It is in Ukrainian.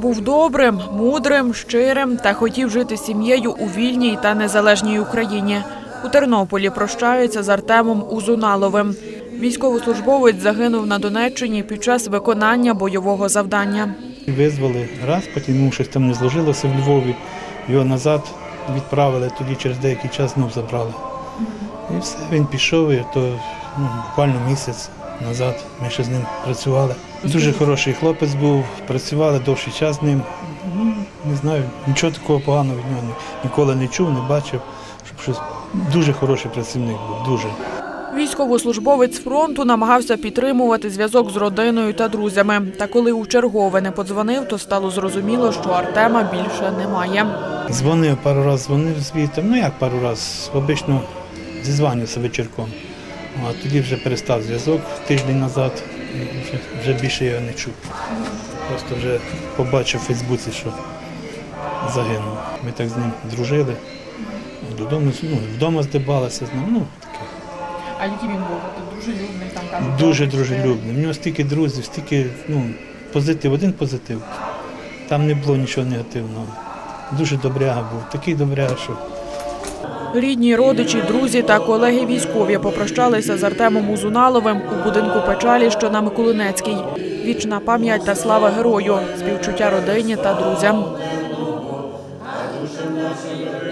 Був добрим, мудрим, щирим та хотів жити з сім'єю у вільній та незалежній Україні. У Тернополі прощаються з Артемом Узуналовим. Військовослужбовець загинув на Донеччині під час виконання бойового завдання. Визвали раз, потім йому щось там не зложилося в Львові, його назад відправили, тоді через деякий час знов забрали. І все, він пішов, і то буквально місяць назад ми ще з ним працювали. Дуже хороший хлопець був, працювали довший час з ним. Не знаю, нічого такого поганого від нього ніколи не чув, не бачив. Щоб щось дуже хороший працівник був, дуже. Військовослужбовець фронту намагався підтримувати зв'язок з родиною та друзями. Та коли у чергове не подзвонив, то стало зрозуміло, що Артема більше немає. Дзвонив пару разів, дзвонив звідти, як пару разів, обично зізванювався вечірком. А тоді вже перестав зв'язок тиждень назад, і вже більше я його не чув. Просто вже побачив у Фейсбуці, що загинув. Ми так з ним дружили, додому, вдома здибалися з ним. А який він був? Дружелюбний, там кажуть? Дуже дружелюбний. В нього стільки друзів, стільки позитив, один позитив. Там не було нічого негативного. Дуже добряга був, такий добряга, що... Рідні, родичі, друзі та колеги військові попрощалися з Артемом Узуналовим у будинку печалі, що на Миколинецькій. Вічна пам'ять та слава герою, співчуття родині та друзям.